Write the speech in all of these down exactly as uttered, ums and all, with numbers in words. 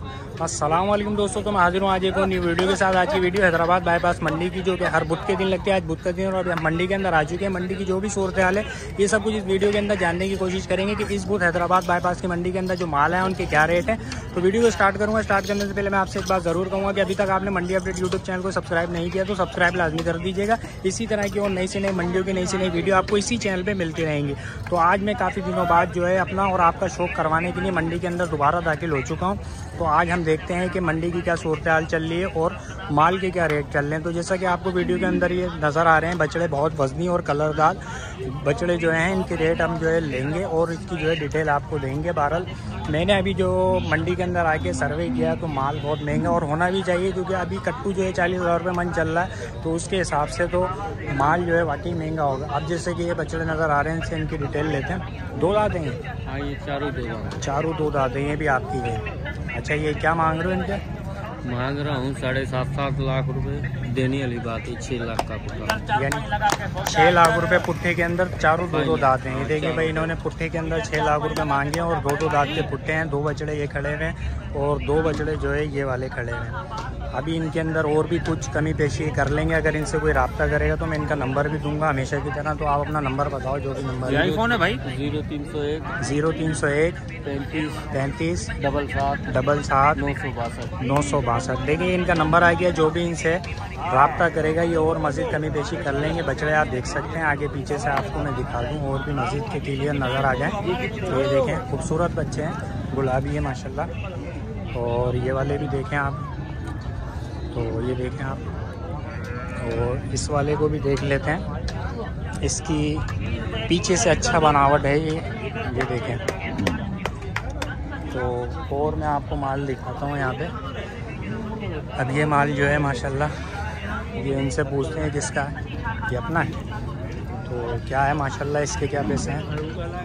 अस्सलाम वालेकुम दोस्तों, तो मैं हाजिर हूँ आज एक और न्यू वीडियो के साथ। आज की वीडियो हैदराबाद बाईपास मंडी की, जो कि हर बुध के दिन लगती है। आज बुध का दिन और अभी हम मंडी के अंदर आ चुके हैं। मंडी की जो भी सूरत हाल है ये सब कुछ इस वीडियो के अंदर जानने की कोशिश करेंगे कि इस बुध हैदराबाद बाईपास की मंडी के अंदर जो माल है उनके क्या रेट है। तो वीडियो को स्टार्ट करूँगा। स्टार्ट करने से पहले मैं आपसे एक बात जरूर कहूँगा कि अभी तक आपने मंडी अपडेट यूट्यूब चैनल को सब्सक्राइब नहीं किया तो सब्सक्राइब लाजमी कर दीजिएगा। इसी तरह की और नई से नई मंडियों की नई से नई वीडियो आपको इसी चैनल पर मिलती रहेंगी। तो आज मैं काफ़ी दिनों बाद जो है अपना और आपका शौक करवाने के लिए मंडी के अंदर दोबारा दाखिल हो चुका हूँ। तो आज हम देखते हैं कि मंडी की क्या सूरत हाल चल रही है और माल के क्या रेट चल रहे हैं। तो जैसा कि आपको वीडियो के अंदर ये नज़र आ रहे हैं, बछड़े बहुत वजनी और कलरदार बछड़े जो हैं इनके रेट हम जो है लेंगे और इसकी जो है डिटेल आपको देंगे। बहरहाल मैंने अभी जो मंडी के अंदर आके सर्वे किया तो माल बहुत महंगा और होना भी चाहिए, क्योंकि अभी कट्टू जो है चालीस हज़ार रुपये मन चल रहा है। तो उसके हिसाब से तो माल जो है वाकई महंगा होगा। अब जैसे कि ये बछड़े नज़र आ रहे हैं, इनसे इनकी डिटेल लेते हैं। दो दाँत हैं? हाँ, ये चारों दो दाँत चारों दो दाँत हैं। ये भी आपकी है? अच्छा, ये क्या मांग रहे हो इनके? मांग रहा हूँ साढ़े सात सात लाख रुपए। देने वाली बात है छः लाख का पुट्ठा, यानी छः लाख रुपए पुट्ठे के अंदर चारों दो दो दाँत हैं। ये देखिए भाई, इन्होंने पुट्ठे के अंदर छः लाख रुपए मांगे और दो दो दाँत के पुट्ठे हैं। दो बछड़े ये खड़े हुए हैं और दो बछड़े जो है ये वाले खड़े हुए हैं। अभी इनके अंदर और भी कुछ कमी पेशी कर लेंगे। अगर इनसे कोई रब्ता करेगा तो मैं इनका नंबर भी दूंगा हमेशा की तरह। तो आप अपना नंबर बताओ, जो भी नंबर है। फोन है भाई जीरो तीन सौ एक जीरो तीन सौ एक पैंतीस पैंतीस डबल सात डबल सात नौ सौ बासठ नौ सौ बासठ। देखिए इनका नंबर आ गया। जो भी इनसे रब्ता करेगा ये और मज़ीद कमी पेशी कर लेंगे। बछड़े आप देख सकते हैं, आगे पीछे से आपको मैं दिखा दूँ और भी मज़ीद के क्लियर नज़र आ जाए। तो ये देखें, खूबसूरत बच्चे हैं, गुलाबी है माशाल्लाह। और ये वाले भी देखें आप, तो ये देखें आप। और इस वाले को भी देख लेते हैं। इसकी पीछे से अच्छा बनावट है ये ये देखें। तो और मैं आपको माल दिखाता हूँ यहाँ पे। अब ये माल जो है माशाल्लाह, ये इनसे पूछते हैं किसका है, ये अपना है। तो क्या है माशाल्लाह, इसके क्या पैसे हैं?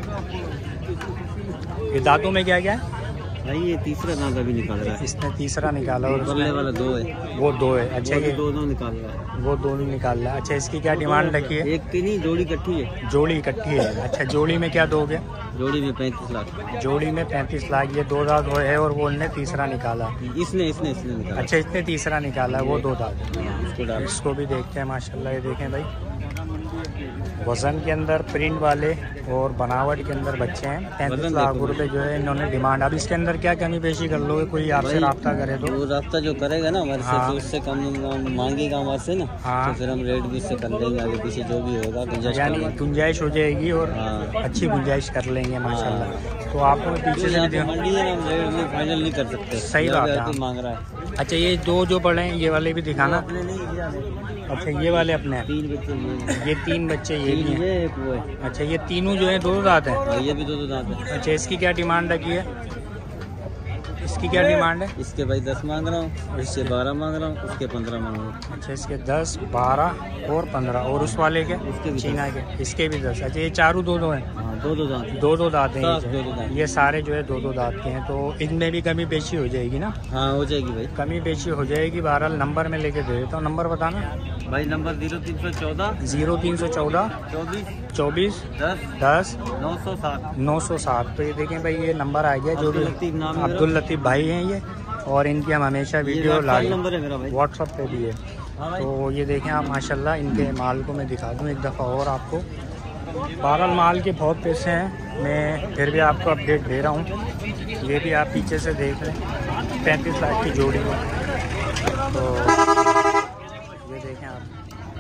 ये दांतों में क्या क्या है भाई? ये तीसरा दांत अभी निकाल रहा है। इसने तीसरा निकाला और बल्ले वाला दो है। वो दो है? अच्छा, ये दो दो निकाल रहा है। वो दोनों निकाल रहा है। अच्छा, इसकी क्या डिमांड रखी है? एक की नहीं, जोड़ी इकट्ठी है। जोड़ी इकट्ठी है? अच्छा, जोड़ी में क्या दोगे? जोड़ी में पैंतीस लाख। जोड़ी में पैंतीस लाख। ये दो दांत वो है और वो उनने तीसरा निकाला। इसने इसने इसने निकाला। अच्छा, इसने तीसरा निकाला, वो दो दांत। इसको इसको भी देखते हैं माशाल्लाह। ये देखें भाई, वजन के अंदर प्रिंट वाले और बनावट के अंदर बच्चे हैं। पैंतीस लाख रुपए जो है इन्होंने डिमांड। अब इसके अंदर क्या कमी पेशी कर लोगे? कोई आपसे रब्ता करे तो? वो रब्ता जो करेगा ना हमारे हाँ। से, तो उससे कम मांगेगा हमारे से ना। हाँ। तो फिर हम रेट भी उससे कर लेंगे, आगे पीछे जो भी होगा गुंजाइश, यानी गुंजाइश हो जाएगी और हाँ। अच्छी गुंजाइश कर लेंगे माशाल्लाह। तो आपको पीछे से भी मंडी है ना, रेट में फाइनल नहीं कर सकते। सही बात है, मांग रहा है। अच्छा, ये दो जो पड़े हैं ये वाले भी दिखाना। अपने नहीं, अच्छा, ये वाले अपने हैं। तीन बच्चे ये ये तीन बच्चे ये भी हैं। ये एक वो है। अच्छा, ये तीनों जो है दो दो दांत हैं? ये भी दो दो दांत है। अच्छा, इसकी क्या डिमांड रखी है? इसकी क्या डिमांड है? इसके भाई दस मांग रहा हूँ, इससे बारह मांग रहा हूँ, उसके पंद्रह मांग रहा हूँ। अच्छा, इसके दस, बारह और पंद्रह। और उस वाले के? उसके भी चीना के, इसके भी दस। अच्छा, ये चारों दो दो हैं? हाँ, दो दो दांत दो दो दांत हैं सात, ये दो दो दांत। ये सारे जो है दो दो दांत के हैं। तो इनमें भी कमी पेशी हो जाएगी ना? हाँ, हो जाएगी भाई, कमी पेशी हो जाएगी। बहरहाल नंबर में लेके दे देता हूँ। नंबर बताना भाई। नंबर जीरो तीन सौ चौदह जीरो तीन सौ चौदह चौबीस चौबीस दस दस नौ सौ सात नौ सौ सात। तो ये देखें भाई, ये नंबर आ गया। जो भी अब्दुल लतीफ नाम है अब्दुल लतीफ भाई हैं ये, और इनकी हम हमेशा वीडियो लाइव नंबर है मेरा भाई, व्हाट्सअप पे भी है। हाँ भाई। तो ये देखें आप माशाल्लाह, इनके माल को मैं दिखा दूँ एक दफ़ा और आपको। बहरहाल माल के बहुत पैसे हैं, मैं फिर भी आपको अपडेट दे रहा हूँ। ये भी आप पीछे से देख लें, पैंतीस लाख की जोड़ी में। तो ये देखें आप।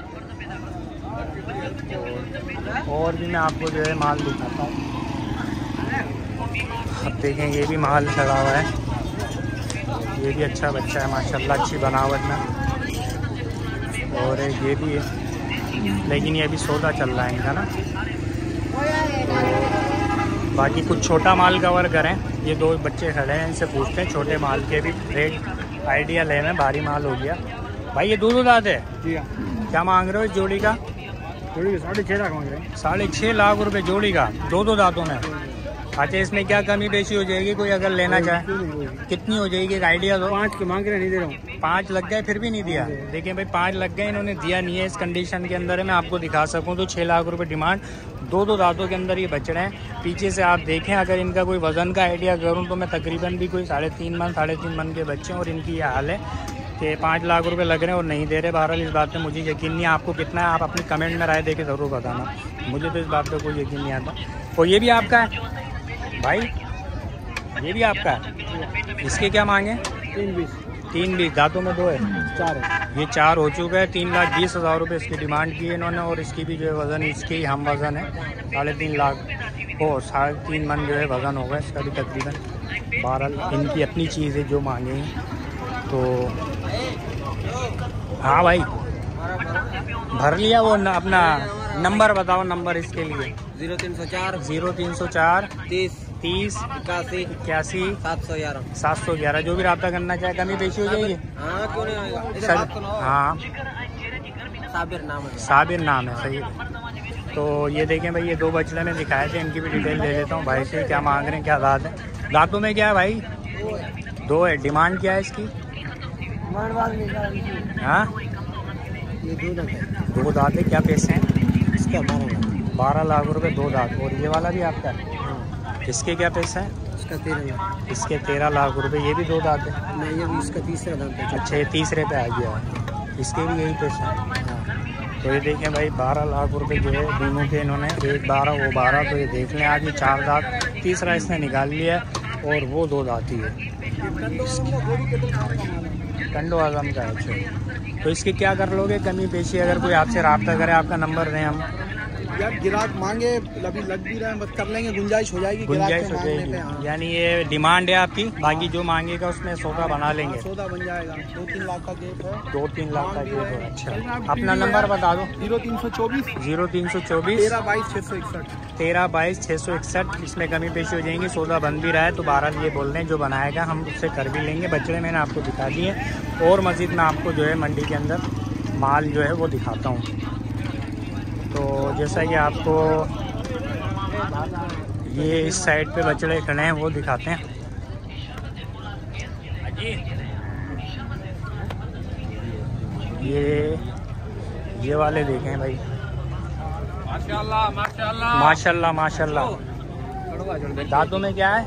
तो और भी मैं आपको जो है माल दिखाता हूँ। अब देखें, ये भी माल खड़ा हुआ है। ये भी अच्छा बच्चा है माशाल्लाह, अच्छी बनावट में। और ये भी है, लेकिन ये अभी सौदा चल रहा है इनका ना। तो बाकी कुछ छोटा माल कवर करें। ये दो बच्चे खड़े हैं, इनसे पूछते हैं छोटे माल के भी रेट आइडिया लेना। भारी माल हो गया भाई। ये दो दो दांत है? क्या मांग रहे हो इस जोड़ी का? जोड़ी साढ़े छः लाख मांग रहे हैं। साढ़े छः लाख रुपए जोड़ी का, दो दो दांतों में? अच्छा, इसमें क्या कमी बेशी हो जाएगी कोई अगर लेना चाहे? कितनी हो जाएगी, एक आइडिया दो। पाँच के मांग रहे, नहीं दे रहा हूँ। पाँच लग गए फिर भी नहीं दिया? देखिए भाई पाँच लग गए, इन्होंने दिया नहीं है। इस कंडीशन के अंदर है, मैं आपको दिखा सकूं तो छः लाख रुपए डिमांड। दो दो दांतों के अंदर ये बच रहे हैं। पीछे से आप देखें, अगर इनका कोई वजन का आइडिया करूं तो मैं तकरीबन भी कोई साढ़े तीन मन साढ़े तीन मन के बच्चे हैं और इनकी ये हाल है कि पाँच लाख रुपए लग रहे हैं और नहीं दे रहे। बहरहाल इस बात पे मुझे यकीन नहीं है। आपको कितना है आप अपनी कमेंट में राय दे के ज़रूर बताना, मुझे तो इस बात पे कोई यकीन नहीं आता। और ये भी आपका है भाई, ये भी आपका है। इसके क्या मांगे? तीन बीस। तीन बीस, दांतों में दो है, चार है। ये चार हो चुका है। तीन लाख बीस हज़ार रुपये इसकी डिमांड की है इन्होंने और इसकी भी जो है वज़न इसके ही हम वज़न है साढ़े तीन लाख ओ साढ़े तीन मन जो है वज़न होगा इसका भी तकरीबन। बहरहाल इनकी अपनी चीज़ है जो मांगे तो। हाँ भाई भर लिया वो न, अपना नंबर बताओ, नंबर इसके लिए। जीरो तीन सौ चार जीरो तीन सौ चार तीस तीस इक्यासी इक्यासी सात सौ ग्यारह सात सौ ग्यारह। जो भी रब्ता करना चाहे कमी पेशी हो जाएगी। हाँ क्यों नहीं आएगा। इधर सर बात तो ना हो। हाँ साबिर नाम है। साबिर नाम है, सही है। तो ये देखें भाई, ये दो बछड़े में दिखाए थे, इनकी भी डिटेल ले लेता हूँ भाई से, क्या मांग रहे हैं, क्या दांत है। दांतों में क्या है भाई? दो है। डिमांड क्या है इसकी? हाँ ये दो दांत है। दो दांत है। क्या पैसे हैं? इसका बारह बारह लाख रुपए दो दांत। और ये वाला भी आपका है? हाँ। इसके क्या पैसे हैं? इसका तेरह लाख। इसके तेरह लाख रुपए। ये भी दो दांत है? नहीं, ये भी इसका तीसरा दांत है। अच्छा, ये तीसरे पे आ गया है। इसके भी यही पैसे हैं? हाँ। तो ये देखें भाई, बारह लाख रुपए जो है दोनों के इन्होंने, एक बारह वो बारह। तो ये देख लें आज, ये चार दांत, तीसरा इसने निकाल लिया और वो दो दांत ही है। कंडो आजम का है। अच्छा, तो इसके क्या कर लोगे कमी पेशी? अगर कोई आपसे रब्ता करे, आपका नंबर दें हम। यार गिराक मांगे, अभी लग भी रहे हैं, बस कर लेंगे, गुंजाइश हो जाएगी। गुंजाइश हो जाएगी। हाँ। यानी ये डिमांड है आपकी, बाकी जो मांगेगा उसमें सौदा बना लेंगे। सौदा बन जाएगा। दो तीन लाख का गेप है। दो तीन लाख का गेप है। अच्छा, अपना नंबर बता दो। जीरो तीन सौ चौबीस जीरो तीन सौ चौबीस तेरह बाईस छः सौ इकसठ तेरह बाईस छः सौ इकसठ। इसमें कमी पेशी हो जाएंगी, सौदा बन भी रहा है। तो बारह ये बोल रहे हैं जो बनाएगा हम उससे कर भी लेंगे। बछड़े मैंने आपको दिखा दिए और मज़ीद मैं आपको जो है मंडी के अंदर माल जो है वो दिखाता हूँ। तो जैसा कि आपको ये इस साइड पे बछड़े खड़े हैं वो दिखाते हैं। ये ये वाले देखें भाई, माशाल्लाह माशाल्लाह माशाल्लाह माशाल्लाह। दांतों में क्या है?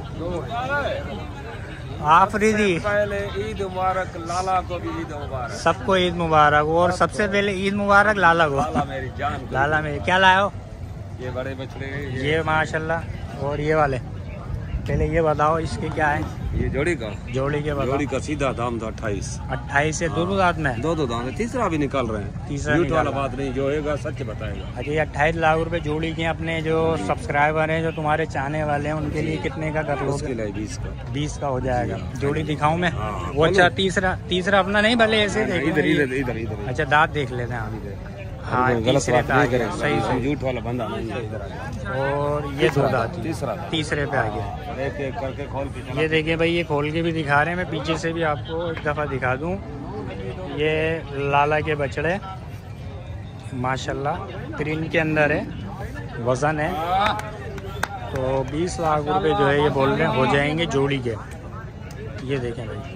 आफरीदी। पहले ईद मुबारक, लाला को भी ईद मुबारक। सबको ईद मुबारक। और सबसे पहले ईद मुबारक लाला को। लाला मेरी जान। लाला मेरी। क्या लाए हो? ये बड़े बछड़े, ये, ये माशाल्लाह। और ये वाले पहले ये बताओ इसके क्या है? ये जोड़ी का जोड़ी के बताओ। जोड़ी का सीधा दाम था अट्ठाईस। अट्ठाईस से दो दो दांत में? दो दो दाम है। तीसरा भी निकाल रहे हैं। तीसरा झूठ निकाल वाला रहा है। बात नहीं, जो होगा सच बताएगा। अच्छा, ये अट्ठाईस लाख रुपए जोड़ी के अपने जो सब्सक्राइबर हैं, जो तुम्हारे चाहने वाले हैं, उनके लिए कितने का कर उसके लोगे? लिए बीस का। बीस का हो जाएगा। जोड़ी दिखाऊं मैं? हाँ। वो अच्छा, तीसरा तीसरा अपना नहीं, भले ऐसे इधर देखें। इधर इधर इधर। अच्छा, दांत देख लेते हैं हम। हाँ, गलत तीसरे बात पे आ नहीं गया। करेंगे। सही सही। झूठ वाला बंदा नहीं है। इधर आ जाओ। और ये दो दांत तीसरा तीसरे पे आ गया। एक एक करके खोल के चला। ये देखिए भाई, ये खोल के भी दिखा रहे हैं। मैं पीछे से भी आपको एक दफ़ा दिखा दूं। ये लाला के बछड़े माशाल्लाह प्रिंट के अंदर है, वज़न है। तो बीस लाख रुपए जो है ये बोल रहे हैं हो जाएंगे जोड़ी के। ये देखें भाई,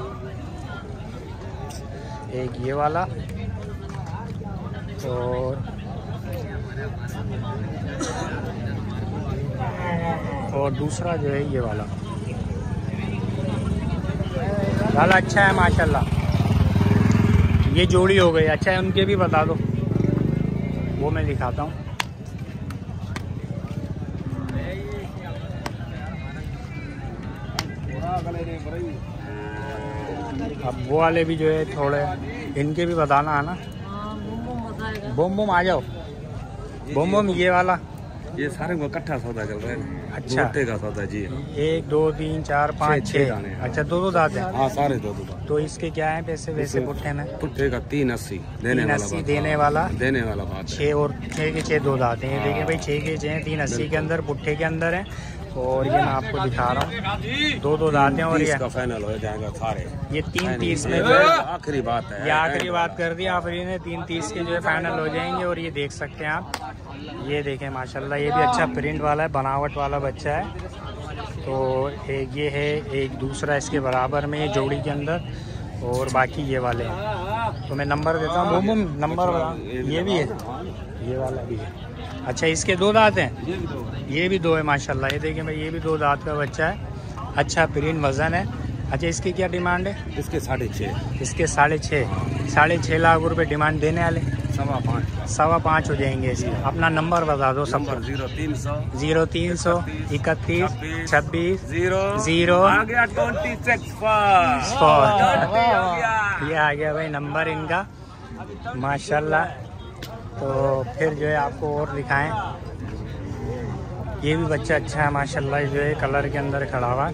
एक ये वाला और और दूसरा जो है ये वाला। लाला अच्छा है माशाल्लाह। ये जोड़ी हो गई। अच्छा है, उनके भी बता दो, वो मैं दिखाता हूँ। अब वो वाले भी जो है थोड़े, इनके भी बताना है ना। बोम बोम आ जाओ। बोम बोम ये वाला। ये सारे को इकट्ठा सौदा चल रहा है। अच्छा, का सौदा जी। एक दो तीन चार पाँच छः छः दाने हैं। अच्छा, दो दो दांत हैं। हाँ सारे दो दो। तो इसके क्या है पैसे वैसे पुट्ठे में? पुट्ठे का तीन अस्सी देने तीन वाला अस्सी बात। देने वाला। देने वाला बात। छः और छः के छः दो दांत हैं। ये देखिए भाई, छः के छः तीन अस्सी के अंदर पुट्ठे के अंदर है। और ये मैं आपको दिखा रहा हूँ, दो दो दांत हैं। और ये का फाइनल हो जाएगा सारे। ये तीन तीस में आखिरी बात है। ये आखिरी बात कर दी आखिरी ने। तीन तीस के जो है फाइनल हो जाएंगे। और ये देख सकते हैं आप, ये देखें माशाल्लाह, ये भी अच्छा प्रिंट वाला है, बनावट वाला बच्चा है। तो एक ये है, एक दूसरा इसके बराबर में जोड़ी के अंदर, और बाकी ये वाले हैं। तो मैं नंबर देता हूँ, बुम बुम नंबर बता। ये भी है, ये वाला भी है। अच्छा, इसके दो दांत हैं? ये भी दो है माशाल्लाह। ये देखिए भाई, ये भी दो दांत का बच्चा है। अच्छा प्रीन वज़न है। अच्छा, इसकी क्या डिमांड है? इसके साढ़े छः इसके साढ़े छः साढ़े छः लाख रुपए डिमांड देने वाले। सवा पाँच सवा पाँच हो जाएंगे इसके। अपना नंबर बता दो सब। नंबर जीरो तीन सौ जीरो तीन सौ इकतीस छब्बीस जीरो जीरो आ गया ट्वेंटी सिक्स ये आ गया भाई नंबर इनका माशाल्लाह। तो फिर जो है आपको और दिखाएं, ये भी बच्चा अच्छा है माशाल्लाह, जो है कलर के अंदर खड़ा हुआ।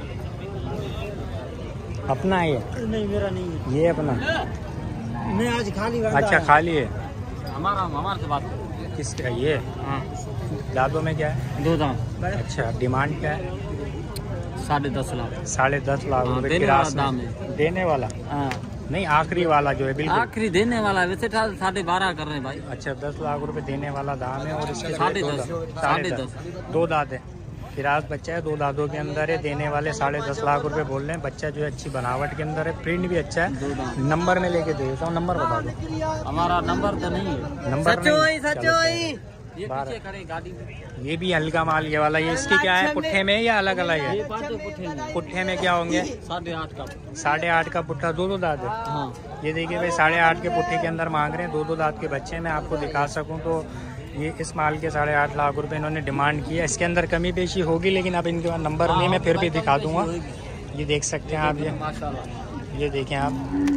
अपना है ये? नहीं मेरा नहीं है, ये अपना? मैं आज खाली। अच्छा खाली है। हमारा हमारे से बात किसका ये? हाँ, दादों में क्या है? दो दाम। अच्छा, डिमांड क्या है? साढ़े दस लाख। साढ़े दस लाख हाँ, रुपए देने किराया वाला दाम है। देने वाला? हाँ, नहीं, आखिरी वाला जो है बिल्कुल आखिरी देने वाला है। वैसे साढ़े बारह कर रहे हैं भाई। अच्छा, दस लाख रुपए देने वाला दाम है। और इसके साढ़े दो दस दांत- साढ़े दस दस दो दांत है। फिराज बच्चा है, दो दांतों के अंदर है। देने वाले साढ़े दस लाख रुपए बोल रहे हैं। बच्चा जो है अच्छी बनावट के अंदर है, प्रिंट भी अच्छा दो है। दांत। नंबर में लेके दे देता हूँ, नंबर बता दो। हमारा नंबर तो नहीं है। नंबर नहीं? चलो, ये बारह। पीछे खड़े गाड़ी में। ये भी हल्का माल ये वाला। ये इसकी क्या है, पुट्ठे में या अलग अलग ये है? पाँचों पुट्ठे में। पुट्ठे में क्या होंगे? साढ़े आठ का। साढ़े आठ का पुट्ठा, दो दो दांत है। हाँ, ये देखिए भाई, साढ़े आठ के पुट्ठे के अंदर मांग रहे हैं। दो दो दांत के बच्चे मैं आपको दिखा सकूं तो ये इस माल के साढ़े आठ लाख रुपए इन्होंने डिमांड की है। इसके अंदर कमी पेशी होगी, लेकिन अब इनके पास नंबर नहीं, मैं फिर भी दिखा दूंगा। ये देख सकते हैं आप, ये माशाल्लाह। ये देखें आप,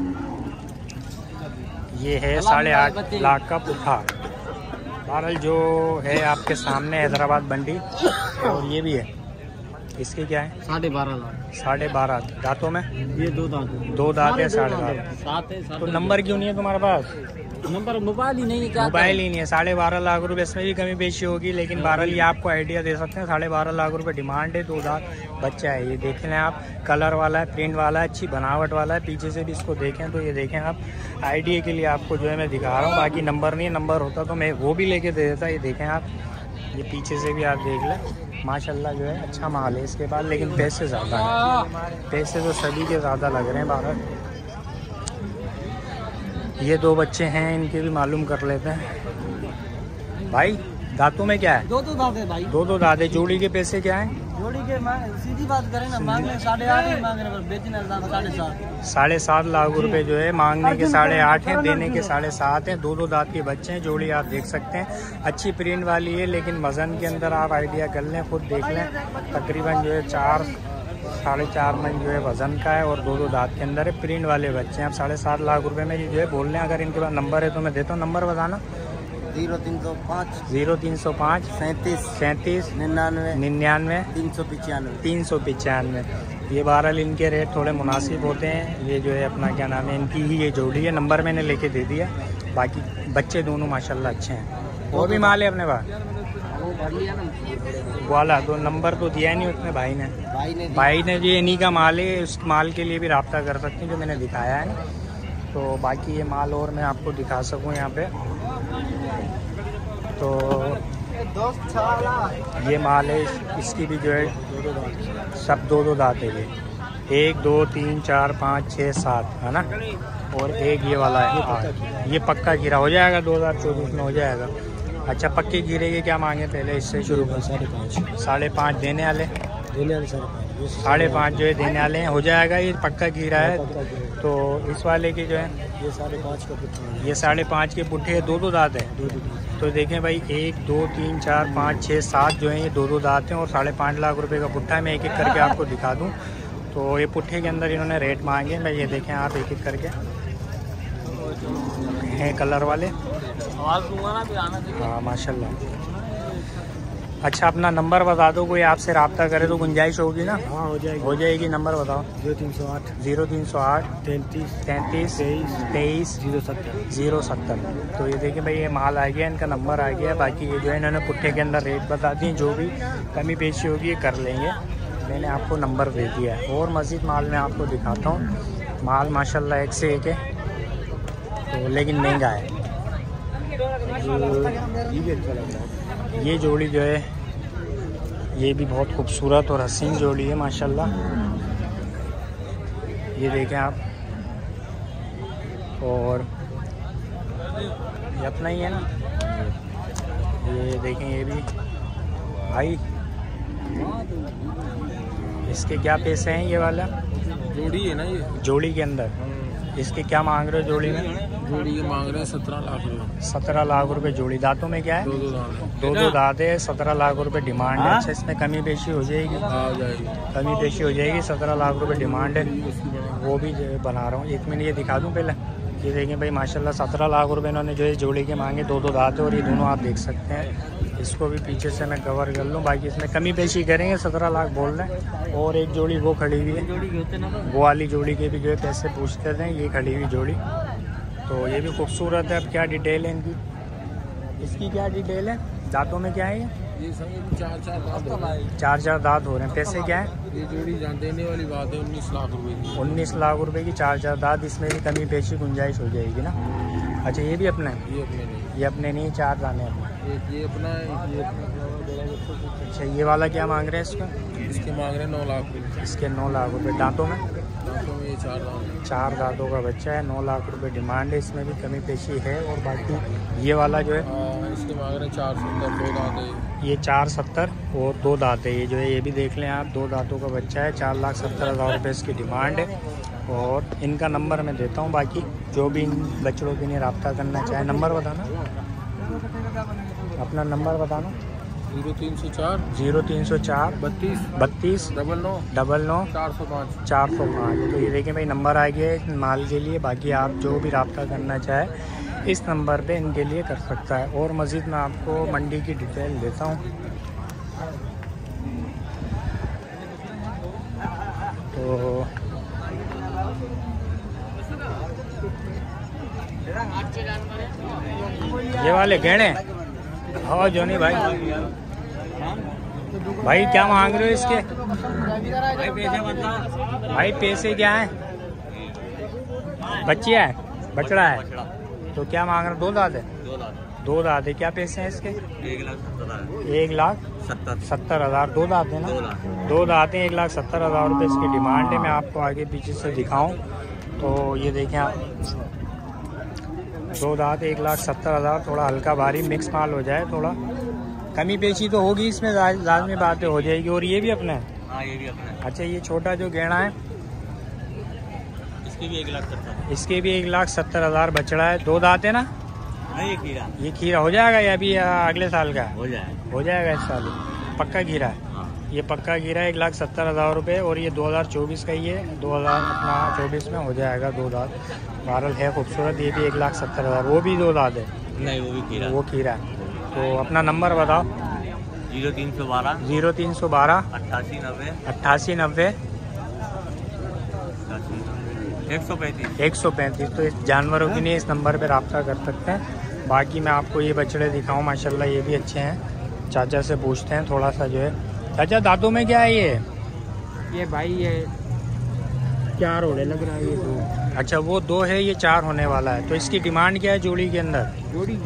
ये है साढ़े आठ लाख का पुट्ठा। बहरहाल जो है आपके सामने हैदराबाद बंडी। और ये भी है, इसके क्या है? साढ़े बारह लाख। साढ़े बारह। दांतों में ये दो दांत। दो दांत है, साढ़े बारह। सात है। तो नंबर क्यों नहीं है तुम्हारे पास? नंबर मोबाइल ही नहीं है। क्या मोबाइल ही नहीं है। साढ़े बारह लाख रुपए, इसमें भी कमी पेशी होगी, लेकिन बहरहाल ये आपको आइडिया दे सकते हैं। साढ़े बारह लाख रुपए डिमांड है। दो दांत बच्चा है। ये देख लें आप, कलर वाला है, प्रिंट वाला है, अच्छी बनावट वाला है। पीछे से भी इसको देखें तो ये देखें आप, आइडिया के लिए आपको जो है मैं दिखा रहा हूँ। बाकी नंबर नहीं है, नंबर होता तो मैं वो भी लेके दे देता। ये देखें आप, ये पीछे से भी आप देख लें माशाल्लाह, जो है अच्छा माल है इसके बाद, लेकिन पैसे ज़्यादा हैं। पैसे तो सभी के ज़्यादा लग रहे हैं बाहर। ये दो बच्चे हैं, इनके भी मालूम कर लेते हैं। भाई दांतों में क्या है? दो दो दांत है भाई। दो दो दांत है। जोड़ी के पैसे क्या हैं? जोड़ी के मांग सीधी बात करें ना, मांगने साढ़े आठ ही मांग रहे हैं, बेचने साढ़े सात। साढ़े सात लाख रुपए जो है मांगने के साढ़े आठ हैं, देने के साढ़े सात हैं। दो दो दांत के बच्चे हैं। जोड़ी आप देख सकते हैं, अच्छी प्रिंट वाली है, लेकिन वजन के अंदर आप आइडिया कर लें, खुद देख लें। तकरीबन जो है चार साढ़े चार मन जो है वजन का है, और दो दो दांत के अंदर है। प्रिंट वाले बच्चे हैं। आप साढ़े सात लाख रुपए में ये जो है बोल रहे हैं। अगर इनके पास नंबर है तो मैं देता हूँ, नंबर बताना। जीरो तीन सौ पाँच जीरो तीन सौ पाँच सैंतीस सैंतीस निन्यानवे निन्यानवे तीन सौ पचानवे तीन सौ पचानवे। ये बहरहाल इनके रेट थोड़े मुनासिब होते हैं। ये जो है अपना क्या नाम है, इनकी ही ये जोड़ी है। नंबर मैंने लेके दे दिया। बाकी बच्चे दोनों माशाल्लाह अच्छे हैं। और भी माल है अपने पास? वो भर लिया ना वाला तो नंबर तो दिया नहीं उसने भाई ने। भाई ने भाई ने जो इन्हीं का माल है, उस माल के लिए भी रब्ता कर सकते हैं जो मैंने दिखाया है। तो बाकी ये माल और मैं आपको दिखा सकूँ यहाँ पे, तो ये माल है। इसकी भी जो है सब दो दो दांत है। ये एक दो तीन चार पाँच छः सात है ना, और एक ये वाला है आठ। ये पक्का गिरा हो जाएगा, दो हज़ार चौबीस में हो जाएगा। अच्छा, पक्के गिरे के क्या मांगे पहले इससे शुरू कर? साढ़े पाँच। साढ़े पाँच देने वाले? देने वाले साढ़े पाँच। साढ़े पाँच जो है देने वाले हैं, हो जाएगा। ये पक्का गिरा है। तो इस वाले की जो है ये साढ़े पाँच का पुट्ठा, ये साढ़े पाँच के पुट्ठे दो दो दांत है। दो दो तो देखें भाई, एक दो तीन चार पाँच छः सात जो है ये दो दो दांत हैं, और साढ़े पाँच लाख रुपए का पुट्ठा है। मैं एक एक करके आपको दिखा दूँ। तो ये पुट्ठे के अंदर इन्होंने रेट मांगे। मैं ये देखें आप, एक एक करके हैं कलर वाले। हाँ माशाल्लाह। अच्छा, अपना नंबर बता दो, कोई आपसे रब्ता करे तो गुंजाइश होगी ना? हाँ हो जाएगी। हो जाएगी। नंबर बताओ। जीरो तीन सौ आठ जीरो तीन सौ आठ तैंतीस तैंतीस तेईस तेईस जीरो सत्तर जीरो सत्तर। तो ये देखिए भाई, ये माल आ गया, इनका नंबर आ गया। बाकी ये जो है इन्होंने पुट्ठे के अंदर रेट बता दिए, जो भी कमी पेशी होगी ये कर लेंगे। मैंने आपको नंबर दे दिया है। और मज़ीद माल मैं आपको दिखाता हूँ। माल माशाल्लाह एक से एक है, तो लेकिन महंगा है। ये जोड़ी जो है ये भी बहुत खूबसूरत और हसीन जोड़ी है माशाल्लाह। ये देखें आप, और ये अपना ही है ना। ये देखें, ये भी भाई, इसके क्या पैसे हैं ये वाला? जोड़ी है ना ये, जोड़ी के अंदर इसके क्या मांग रहे हो जोड़ी में? जोड़ी के मांग रहे हैं सत्रह लाख रुपए। सत्रह लाख रुपए जोड़ी। दांतों में क्या है? दो दो दांत दो दो दांत है, सत्रह लाख रुपए डिमांड है। अच्छा, इसमें कमी पेशी हो जाएगी? आ जाएगी, कमी पेशी हो जाएगी। सत्रह लाख रुपए डिमांड है, वो भी जो है बना रहा हूँ। एक मिनट ये दिखा दूँ पहले। ये देखें भाई माशाल्लाह, सत्रह लाख रुपए इन्होंने जो है जोड़ी के मांगे। दो दो दांत है और ये दोनों आप देख सकते हैं। इसको भी पीछे से मैं कवर कर लूँ, बाकी इसमें कमी पेशी करेंगे। सत्रह लाख बोल रहे हैं। और एक जोड़ी वो खड़ी हुई है, वो वाली जोड़ी के भी जो है पैसे पूछते थे। ये खड़ी हुई जोड़ी तो ये भी खूबसूरत है। अब क्या डिटेल है इनकी? इसकी क्या डिटेल है? दांतों में क्या है? ये ये संग चार चार दांत हो रहे हैं। चार चार दांत हो रहे हैं। पैसे क्या है? ये जोड़ी जान देने वाली बात है, उन्नीस लाख रुपए की। उन्नीस लाख रुपए की चार चार दांत। इसमें भी कमी पेशी गुंजाइश हो जाएगी ना। अच्छा, ये भी अपना है? ये अपने नहीं, ये अपने नहीं, चार दाने अपने। एक ये अपना है, एक ये अपना। अच्छा, ये वाला क्या मांग रहे हैं इसका? इसके मांग रहे हैं नौ लाख रुपए। इसके नौ लाख रुपए। दांतों में? दांतों में ये चार दांत हैं। चार दांतों का बच्चा है, नौ लाख रुपए डिमांड है। इसमें भी कमी पेशी है। और बाकी ये वाला जो है, हाँ, इसके मांग रहे हैं चार सत्तर, दो दांत है। ये चार सत्तर और दो दांत है। ये जो है ये भी देख लें आप, दो दांतों का बच्चा है। चार लाख सत्तर हज़ार रुपये इसकी डिमांड है। और इनका नंबर मैं देता हूँ, बाकी जो भी इन बच्चों के लिए रब्ता करना चाहे। नंबर बताना, अपना नंबर बताना। जीरो तीन सौ चार जीरो तीन सौ चार बत्तीस बत्तीस डबल नौ डबल नौ चार सौ पाँच चार सौ पाँच। तो ये देखें भाई, नंबर आ गया है माल के लिए। बाकी आप जो भी रब्ता करना चाहे इस नंबर पे इनके लिए कर सकता है। और मज़ीद मैं आपको मंडी की डिटेल देता हूँ। तो ये वाले गहने, हाँ जोनी भाई, भाई क्या मांग रहे हो इसके? भाई पैसे क्या है? बच्चिया है, बछड़ा है, तो क्या मांग रहे हो? दो दांत है? दो दांत है। क्या पैसे हैं इसके? एक लाख सत्तर सत्तर हज़ार। दो दांत है ना? दो दांत है, एक लाख सत्तर हज़ार रुपये इसकी डिमांड है। मैं आपको आगे पीछे से दिखाऊं तो ये देखें आप, दो दांत, एक लाख सत्तर हज़ार। थोड़ा हल्का भारी मिक्स माल हो जाए, थोड़ा कमी पेशी तो होगी इसमें, लाजमी बातें हो जाएगी। और ये भी अपना है? हाँ, ये भी अपना है। अच्छा, ये छोटा जो गहना है इसके भी एक लाख सत्तर। इसके भी एक लाख सत्तर हज़ार बछड़ा है। दो दांत है ना? नहीं, ये खीरा। ये खीरा हो जाएगा या अभी अगले साल का? हो जाएगा, हो जाएगा इस साल। पक्का खीरा है? हाँ। ये पक्का खीरा है, एक लाख सत्तर हज़ार रुपये। और ये दो हज़ार चौबीस का ही है, दो हज़ार अपना चौबीस में हो जाएगा दो दांत। बहरहाल है खूबसूरत। ये भी एक लाख सत्तर हज़ार। वो भी दो दांत है? नहीं, वो भी खीरा। वो खीरा है। तो अपना नंबर बताओ। जीरो तीन सौ बारह जीरो तीन सौ बारह अट्ठासी नब्बे अट्ठासी नब्बे एक सौ पैंतीस एक सौ पैंतीस। तो इस जानवरों के लिए इस नंबर पर रब्ता कर सकते हैं। बाकी मैं आपको ये बछड़े दिखाऊं, माशाल्लाह ये भी अच्छे हैं। चाचा से पूछते हैं थोड़ा सा जो है। चाचा, दांतों में क्या है ये? ये भाई ये चार होने लग रहा है, ये दो। अच्छा, वो दो है, ये चार होने वाला है। तो इसकी डिमांड क्या है जोड़ी के अंदर? जोड़ी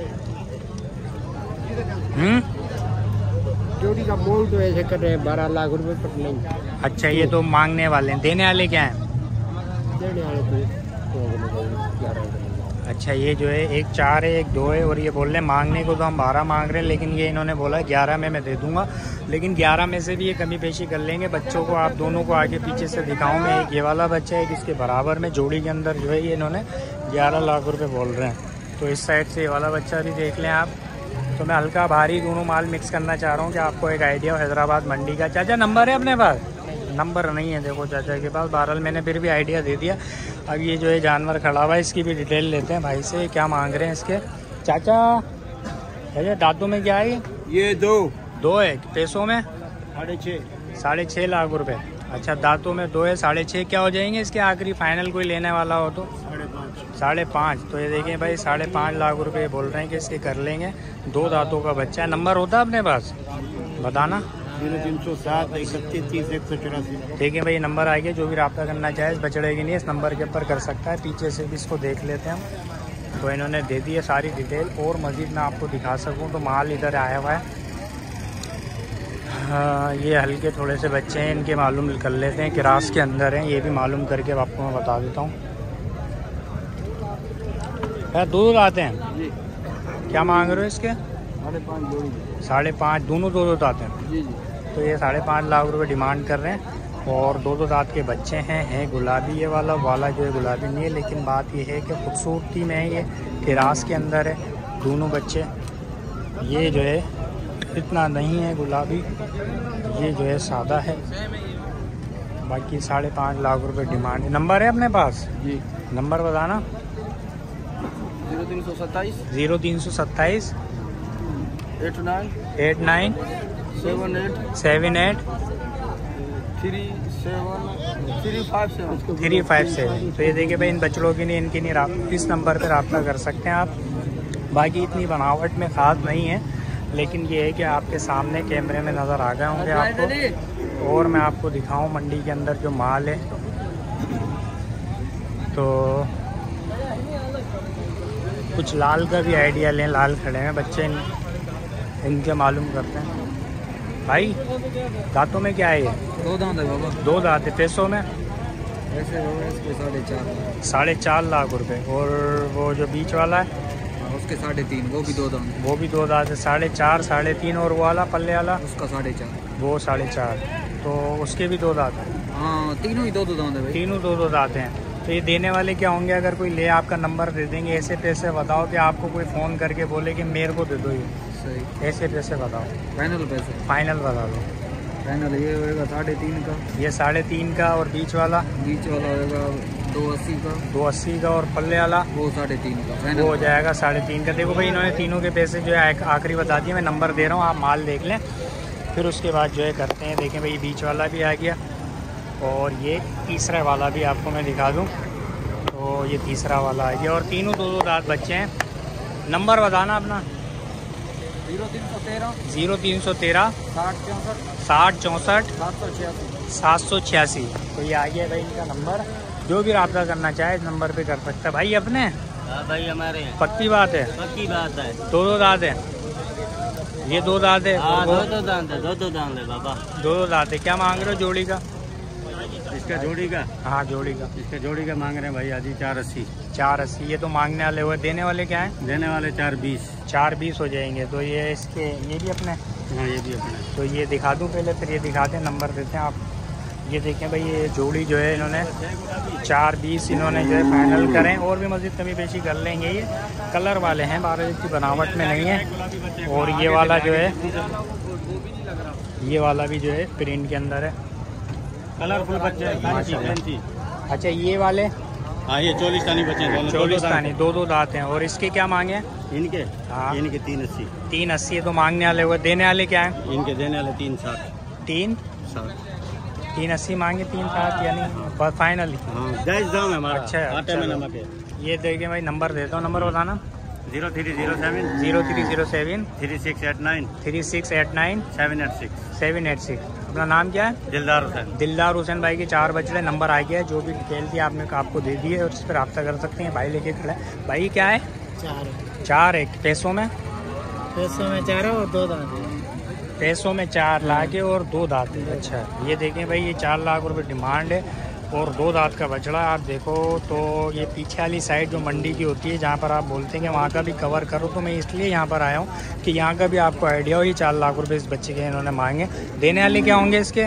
हम्म जोड़ी का मोल तो ऐसे कर रहे हैं बारह लाख रुपए पर नहीं। अच्छा, ये तो मांगने वाले हैं। देने वाले क्या हैं? देने वाले तो ग्यारह। अच्छा, ये जो है एक चार है, एक दो है। और ये बोल रहे हैं मांगने को तो हम बारह मांग रहे हैं, लेकिन ये इन्होंने बोला ग्यारह में मैं दे दूंगा। लेकिन ग्यारह में से भी ये कमी पेशी कर लेंगे। बच्चों को आप दोनों को आगे पीछे से दिखाऊं मैं। एक ये वाला बच्चा है, एक इसके बराबर में जोड़ी के अंदर जो है ये इन्होंने ग्यारह लाख रुपए बोल रहे हैं। तो इस साइड से ये वाला बच्चा भी देख लें आप। तो मैं हल्का भारी दोनों माल मिक्स करना चाह रहा हूँ कि आपको एक आइडिया हो हैदराबाद मंडी का। चाचा, नंबर है अपने पास? नंबर नहीं है देखो चाचा के पास। बहरहाल मैंने फिर भी आइडिया दे दिया। अब ये जो है जानवर खड़ा हुआ है, इसकी भी डिटेल लेते हैं भाई से, क्या मांग रहे हैं इसके। चाचा, भैया दांतों में क्या है? ये दो दो है। पैसों में? साढ़े छः साढ़े छः लाख रुपए। अच्छा, दांतों में दो है, साढ़े छः। क्या हो जाएंगे इसके आखिरी फाइनल कोई लेने वाला हो तो? साढ़े पाँच साढ़े पाँच। तो ये देखें भाई, साढ़े पाँच लाख रुपए बोल रहे हैं कि इसके कर लेंगे। दो दांतों का बच्चा है। नंबर होता है अपने पास? बताना। जीरो तीन सौ सात इकतीस तीस एक सौ चौरासी। ठीक है भाई, नंबर आ गया। जो भी रब्ता करना चाहे इस बछड़े के लिए इस नंबर के ऊपर कर सकता है। पीछे से भी इसको देख लेते हैं हम। तो इन्होंने दे दी है सारी डिटेल। और मज़ीद मैं आपको दिखा सकूं तो माल इधर आया हुआ है। हाँ, ये हल्के थोड़े से बच्चे हैं, इनके मालूम कर लेते हैं क्रास के अंदर हैं, ये भी मालूम करके आपको मैं बता देता हूँ। यार दो दो आते हैं जी। क्या मांग रहे हो इसके? साढ़े पाँच जोड़ी। साढ़े पाँच दोनों दो दो दाँत हैं। जी जी। तो ये साढ़े पाँच लाख रुपए डिमांड कर रहे हैं और दो दो दाँत के बच्चे हैं हैं गुलाबी। ये वाला वाला जो है गुलाबी नहीं है, लेकिन बात ये है कि खूबसूरती में है, ये क्रास के अंदर है दोनों बच्चे। ये जो है इतना नहीं है गुलाबी, ये जो है सादा है। बाकी साढ़े पाँच लाख रुपए डिमांड। नंबर है अपने पास? जी। नंबर बताना। जीरो तीन सौ सत्ताईस ज़ीरो तीन सौ सत्ताईस eight nine eight nine seven eight seven eight three seven three five seven three five seven. तो ये देखिए भाई, इन बच्चों की नहीं इनकी नहीं राब इस नंबर पर रब्ता कर सकते हैं आप। बाकी इतनी बनावट में ख़ास नहीं है, लेकिन ये है कि आपके सामने कैमरे में नज़र आ गए होंगे आपको। और मैं आपको दिखाऊं मंडी के अंदर जो माल है, तो कुछ लाल का भी आइडिया लें। लाल खड़े हैं बच्चे, इन, इनके मालूम करते हैं। भाई दांतों में क्या है ये? दो दांत है बाबा। दो दांत है। पैसों में? ऐसे बाबा इसके साढ़े चार साढ़े चार लाख रुपए। और वो जो बीच वाला है उसके साढ़े तीन, वो भी दो दांत। वो भी दो दांत है। साढ़े चार साढ़े तीन। और वो वाला पल्ले वाला उसका साढ़े चार, वो साढ़े चार। तो उसके भी दो दांत हैं। हाँ तीनों ही दो दो दांत है भाई। तीनों दो दो दांत हैं। तो ये देने वाले क्या होंगे? अगर कोई ले आपका नंबर दे देंगे, ऐसे पैसे बताओ कि आपको कोई फ़ोन करके बोले कि मेरे को दे दो, ये सही। ऐसे पैसे बताओ। फाइनल पैसे? फाइनल बता दो। फाइनल ये होएगा साढ़े तीन का। ये साढ़े तीन का। और बीच वाला? बीच वाला होएगा दो अस्सी का। दो अस्सी का। और पल्ले वाला? वो साढ़े तीन का फाइनल वो हो जाएगा साढ़े तीन का। देखो भाई, इन्होंने तीनों के पैसे जो है आखिरी बता दिए। मैं नंबर दे रहा हूँ, आप माल देख लें, फिर उसके बाद जो है करते हैं। देखें भाई, बीच वाला भी आ गया और ये तीसरा वाला भी आपको मैं दिखा दूँ। तो ये तीसरा वाला आ गया और तीनों दो दो दांत बच्चे हैं। नंबर बताना अपना। जीरो तीन सौ तेरह ज़ीरो तीन सौ तेरह साठ चौंसठ साठ चौंसठ सात सौ छियासी सात सौ छियासी। तो ये आ गया भाई इनका नंबर। जो भी रब्ता करना चाहे इस नंबर पे कर सकता है। भाई अपने? हाँ भाई हमारे हैं। पक्की बात है? पक्की बात है। दो दो दांत है। ये दो दांत है। हाँ वो- दो दो दांत है, दो दो दांत है बाबा। दो दो दांत है। क्या मांग रहे हो जोड़ी का? इसका जोड़ी का? हाँ जोड़ी का। इसका जोड़ी का मांग रहे हैं भाई आजी चार अस्सी। चार अस्सी। ये तो मांगने वाले हुए। देने वाले क्या है? देने वाले चार बीस। चार बीस हो जाएंगे। तो ये इसके ये भी अपने? हाँ ये भी अपने। तो ये दिखा दूँ पहले, फिर ये दिखाते हैं, नंबर देते हैं आप। ये देखें भाई, ये जोड़ी जो है इन्होंने चार बीस इन्होंने जो है फाइनल करें। और भी मज़ीद कमी पेशी कर लेंगे। ये कलर वाले हैं, बारह की बनावट में नहीं है। और ये वाला जो है, ये वाला भी जो है प्रिंट के अंदर है। कलरफुल बच्चे माशाल्लाह। अच्छा ये वाले? हाँ ये चौलिस्तानी बच्चे हैं। चौलिस्तानी। दो दो दांत हैं। और इसके क्या मांगे? इनके? हाँ इनके तीन अस्सी। तीन अस्सी तो मांगने वाले हुए। देने वाले क्या है? इनके देने वाले तीन साठ। तीन साठ। तीन अस्सी मांगे, तीन साठ, यानी फाइनली। हाँ जायज दाम है हमारा। अच्छा है। आटे में नमक है। ये देखिए भाई, नंबर देता हूँ। नंबर बताना। Zero three zero seven zero three zero seven three six eight nine three six eight nine seven eight six seven eight six. अपना नाम क्या है? दिलदार हुसैन। दिलदार हुसैन भाई के चार बज रहे। नंबर आ गया है, जो भी डिटेल थी आपने आपको दे दी है और इस पर रब्ता कर सकते हैं। भाई लेके खड़ा है। भाई क्या है? चार चार है। पैसों में? पैसों में चार और दो दांत। पैसों में चार लाख है और दो दांत है। अच्छा ये देखें भाई, ये चार लाख रुपए डिमांड है और दो दांत का बछड़ा। आप देखो तो ये पीछे वाली साइड जो मंडी की होती है, जहाँ पर आप बोलते हैं कि वहाँ का भी कवर करो, तो मैं इसलिए यहाँ पर आया हूँ कि यहाँ का भी आपको आइडिया हो। ये चार लाख रुपए इस बच्चे के इन्होंने मांगे। देने वाले क्या होंगे इसके?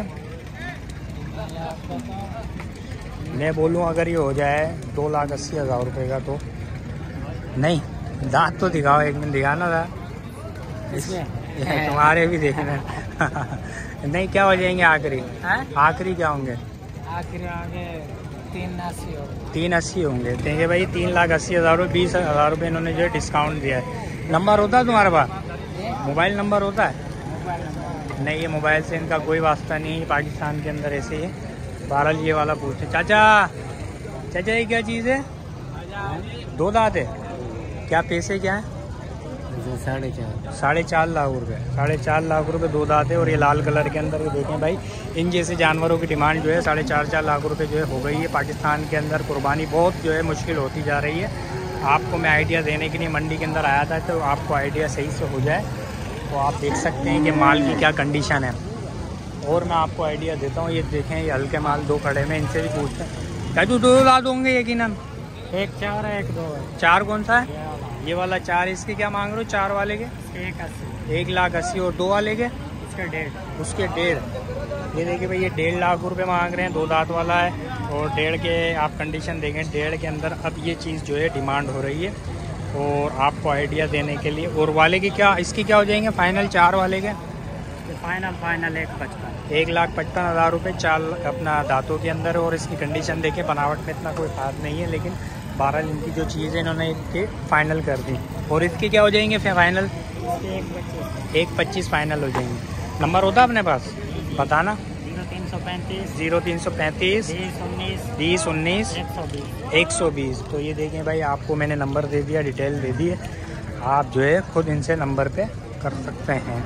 मैं बोलूँ अगर ये हो जाए दो लाख अस्सी हज़ार रुपये का, तो नहीं, दांत तो दिखाओ, एक मिनट दिखाना था तुम्हारे भी देखना। नहीं क्या हो जाएंगे आखिरी? आखिरी क्या होंगे? आखिर आगे तीन अस्सी हो तीन अस्सी होंगे। देखिए भाई, तीन लाख अस्सी हज़ार रुपये, बीस हज़ार रुपये इन्होंने जो है डिस्काउंट दिया है। नंबर होता है तुम्हारे पास? मोबाइल नंबर होता है? नहीं, ये मोबाइल से इनका कोई वास्ता नहीं है, पाकिस्तान के अंदर ऐसे ही। बहरहाल ये वाला पूछते। चाचा चाचा ये क्या चीज़ है? दो दांत है। क्या पैसे क्या है? साढ़े चार साढ़े चार लाख रुपए। साढ़े चार लाख रुपए दो दांत है और ये लाल कलर के अंदर। ये देखें भाई, इन जैसे जानवरों की डिमांड जो है साढ़े चार चार लाख रुपए जो है हो गई है। पाकिस्तान के अंदर कुर्बानी बहुत जो है मुश्किल होती जा रही है। आपको मैं आइडिया देने के लिए मंडी के अंदर आया था, तो आपको आइडिया सही से हो जाए। तो आप देख सकते हैं कि माल की क्या कंडीशन है। और मैं आपको आइडिया देता हूँ। ये देखें ये हल्के माल दो खड़े में, इनसे भी पूछते हैं। क्या तू दो दांत होंगे यकीनन? एक चार है, एक दो है। चार कौन सा है? ये वाला चार। इसके क्या मांग रहे हो चार वाले के? एक अस्सी। एक लाख अस्सी। और दो वाले के? उसके डेढ़। उसके डेढ़। ये देखिए भाई, ये डेढ़ लाख रुपए मांग रहे हैं, दो दांत वाला है। और डेढ़ के आप कंडीशन देखें, डेढ़ के अंदर अब ये चीज़ जो है डिमांड हो रही है। और आपको आइडिया देने के लिए, और वाले की क्या, इसकी क्या हो जाएंगे फाइनल चार वाले के? फाइनल फाइनल एक पचपन। एक लाख पचपन हज़ार रुपये चाल अपना दांतों के अंदर। और इसकी कंडीशन देखें, बनावट में इतना कोई खास नहीं है, लेकिन बहरहाल इनकी जो चीज़ है इन्होंने इसके फाइनल कर दी। और इसके क्या हो जाएंगे फिर फाइनल? एक पच्चीस। एक पच्चीस फाइनल हो जाएंगे। नंबर होता है अपने पास? बताना। जीरो तीन सौ पैंतीस। जीरो तीन सौ पैंतीस बीस उन्नीस। बीस उन्नीस एक सौ बीस। एक सौ बीस। तो ये देखें भाई, आपको मैंने नंबर दे दिया, डिटेल दे दी है। आप जो है खुद इनसे नंबर पे कर सकते हैं।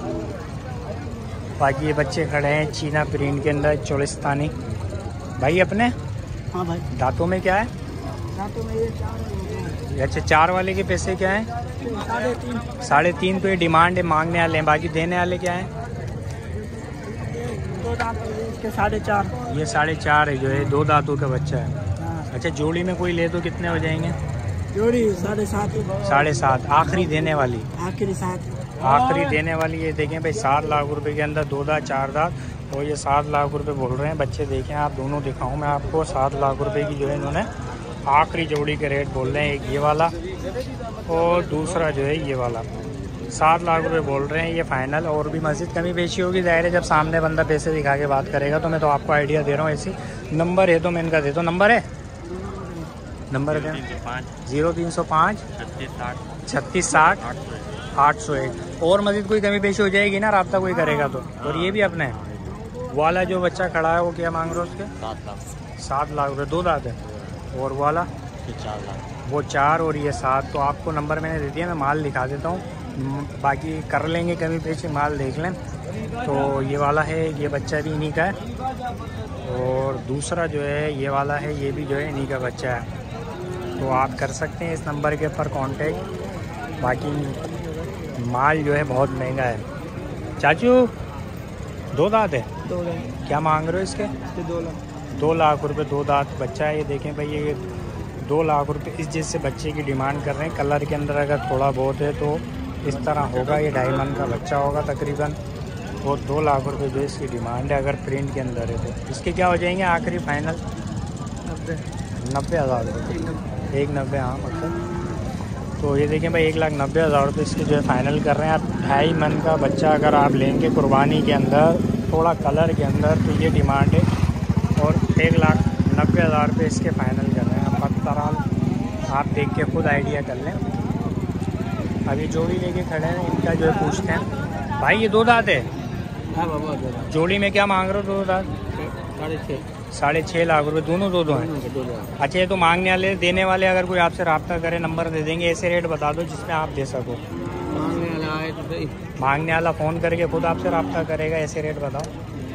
बाकी ये बच्चे खड़े हैं चीना प्रिंट के अंदर, चोलिस्तानी भाई अपने। हाँ भाई। दांतों में क्या है? दांतों में ये चार है। अच्छा, चार वाले के पैसे क्या हैं? साढ़े तीन। साढ़े तीन। तो ये डिमांड है, मांगने वाले हैं। बाकी देने वाले क्या हैं? दो दांत इसके साढ़े चार। ये साढ़े चार है जो है, दो दांतों का बच्चा है। हाँ। अच्छा, जोड़ी में कोई ले तो कितने हो जाएंगे? जोड़ी साढ़े सात। साढ़े सात। आखिरी देने वाली? आखिरी सात। आखिरी देने वाली। ये देखें भाई, सात लाख रुपए के अंदर दो दांत चार दांत। और ये सात लाख रुपए बोल रहे हैं बच्चे। देखें आप, दोनों दिखाऊं मैं आपको। सात लाख रुपए की जो है इन्होंने आखिरी जोड़ी के रेट बोल रहे हैं। एक ये वाला और दूसरा जो है ये वाला, सात लाख रुपए बोल रहे हैं ये फाइनल। और भी मस्जिद कमी पेशी होगी, ज़ाहिर है जब सामने बंदा पैसे दिखा के बात करेगा। तो मैं तो आपको आइडिया दे रहा हूँ ऐसी। नंबर है तो मैं इनका देता हूँ। नंबर है? नंबर है जीरो तीन सौ पाँच छत्तीस साठ आठ सौ एक। और मजीद कोई कमी पेशी हो जाएगी ना, रब्ता कोई करेगा तो। और ये भी अपने वाला जो बच्चा खड़ा है वो क्या मांग रहे हो उसके? सात लाख। सात लाख रुपये दो दांत है। और वाला चार लाख। वो चार और ये सात। तो आपको नंबर मैंने दे दिया, मैं माल दिखा देता हूँ, बाकी कर लेंगे कमी पेशी, माल देख लें। तो ये वाला है, ये बच्चा भी इन्हीं का है। और दूसरा जो है ये वाला है, ये भी जो है इन्हीं का बच्चा है। तो आप कर सकते हैं इस नंबर के ऊपर कांटेक्ट। बाकी माल जो है बहुत महंगा है। चाचू दो दांत है? दो दांत। क्या मांग रहे हो इसके? दो लाख। दो लाख रुपए दो दांत बच्चा है। ये देखें भाई, ये दो लाख रुपए इस जैसे बच्चे की डिमांड कर रहे हैं। कलर के अंदर अगर थोड़ा बहुत है तो इस तरह होगा। ये डायमंड का बच्चा होगा तकरीबन। और दो लाख रुपए जो इसकी डिमांड है, अगर प्रिंट के अंदर है तो। इसके क्या हो जाएंगे आखिरी फाइनल? नब्बे। नब्बे हज़ार रुपये। एक नब्बे। हाँ मतलब। तो ये देखें भाई, एक लाख नब्बे हज़ार रुपये इसके जो है फाइनल कर रहे हैं। आप ढाई मन का बच्चा अगर आप लेंगे कुर्बानी के अंदर, थोड़ा कलर के अंदर, तो ये डिमांड है। और एक लाख नब्बे हज़ार रुपये इसके फाइनल कर रहे हैं। अब तरह आप देख के खुद आइडिया कर लें। अभी जोड़ी लेके खड़े हैं, इनका जो है पूछते हैं। भाई ये दो दांत है? हाँ बाबा। जोड़ी में क्या मांग रहे हो दो दांत? साढ़े छः। साढ़े छः लाख रुपए दोनों दो दो हैं। अच्छा, ये तो मांगने वाले देने वाले अगर कोई आपसे रब्ता करे नंबर दे देंगे। ऐसे रेट बता दो जिसमें आप दे सको। मांगने वाला आए तो सही। मांगने वाला फ़ोन करके खुद आपसे रब्ता करेगा। ऐसे रेट बताओ।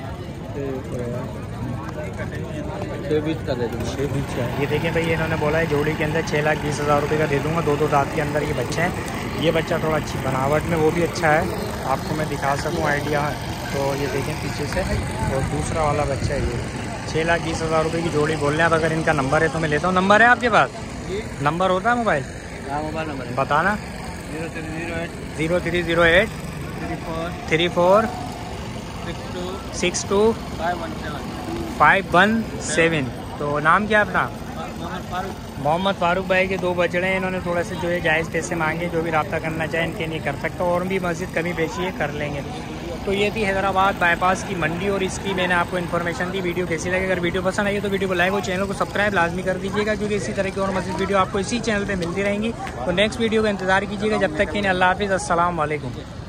छः बीस का दे दूँगा। छः बीस का। ये देखिए भाई, इन्होंने बोला है जोड़ी के अंदर छः लाख बीस हज़ार रुपये का दे दूँगा। दो दो दांत के अंदर ये बच्चे हैं। ये बच्चा थोड़ा अच्छी बनावट में, वो भी अच्छा है, आपको मैं दिखा सकूँ आइडिया है। तो ये देखें पीछे से। और दूसरा वाला बच्चा है ये, छः लाख बीस हज़ार रुपये की जोड़ी बोल रहे हैं। अब अगर इनका नंबर है तो मैं लेता हूँ। नंबर है आपके पास? नंबर होता है मोबाइल? हाँ मोबाइल नंबर है। बताना। Zero three zero eight zero three zero eight three four three four six two six two five one seven five one seven. तो नाम क्या है अपना? मोहम्मद फारूक। मोहम्मद फारूक भाई के दो बछड़े हैं। इन्होंने थोड़ा से जो है जायज़ पैसे मांगे। जो भी रब्ता करना चाहे इनके नहीं कर सकता। और भी मस्जिद कमी पेशी है, कर लेंगे। तो ये थी हैदराबाद बाईपास की मंडी और इसकी मैंने आपको इन्फॉर्मेशन दी। वीडियो कैसी लगी? अगर वीडियो पसंद आई तो वीडियो को लाइक और चैनल को सब्सक्राइब लाजमी कर दीजिएगा, क्योंकि इसी तरह की और मस्जिद वीडियो आपको इसी चैनल पे मिलती रहेंगी। तो नेक्स्ट वीडियो का इंतजार कीजिएगा। जब तक के लिए अल्लाह हाफिज़, अस्सलाम वालेकुम।